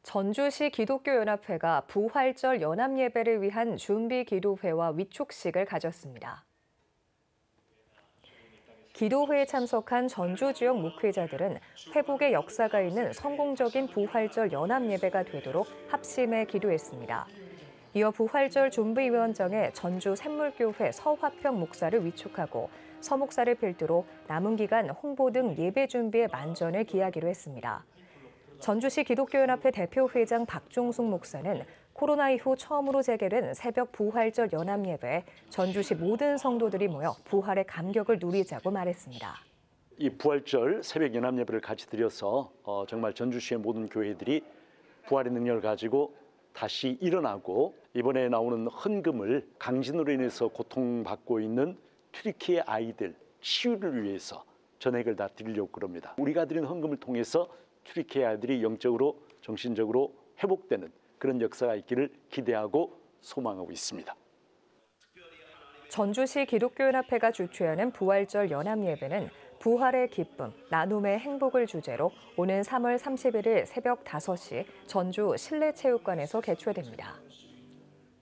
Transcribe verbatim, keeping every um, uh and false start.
전주시 기독교연합회가 부활절 연합예배를 위한 준비기도회와 위촉식을 가졌습니다. 기도회에 참석한 전주 지역 목회자들은 회복의 역사가 있는 성공적인 부활절 연합예배가 되도록 합심해 기도했습니다. 이어 부활절 준비위원장에 전주 샘물교회 서화평 목사를 위촉하고 서 목사를 필두로 남은 기간 홍보 등 예배 준비에 만전을 기하기로 했습니다. 전주시 기독교연합회 대표회장 박종숙 목사는 코로나 이후 처음으로 재개된 새벽 부활절 연합예배에 전주시 모든 성도들이 모여 부활의 감격을 누리자고 말했습니다. 이 부활절 새벽 연합예배를 같이 드려서 어, 정말 전주시의 모든 교회들이 부활의 능력을 가지고 다시 일어나고 이번에 나오는 헌금을 강진으로 인해서 고통받고 있는 튀르키예 아이들 치유를 위해서 전액을 다 드리려고 그럽니다. 우리가 드린 헌금을 통해서 튀르키예 아이들이 영적으로 정신적으로 회복되는 그런 역사가 있기를 기대하고 소망하고 있습니다. 전주시 기독교연합회가 주최하는 부활절 연합예배는 부활의 기쁨, 나눔의 행복을 주제로 오는 삼월 삼십일일 새벽 다섯 시 전주 실내체육관에서 개최됩니다.